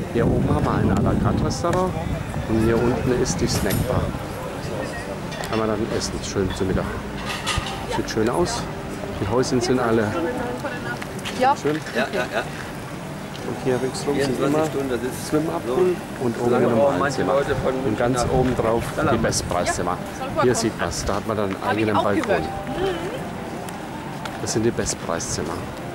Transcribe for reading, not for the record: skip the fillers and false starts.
Hier oben haben wir ein à la carte Restaurant und hier unten ist die Snackbar. Kann man dann essen, schön zum Mittag. Sieht schön aus. Die Häuschen sind alle schön. Ja, ja, ja. Und hier ringsrum sind 24 immer Stunden, das ist Schwimmabpool und oben ein normales Zimmer. Und ganz oben drauf die Bestpreiszimmer. Hier sieht man es, da hat man dann einen eigenen Balkon. Das sind die Bestpreiszimmer.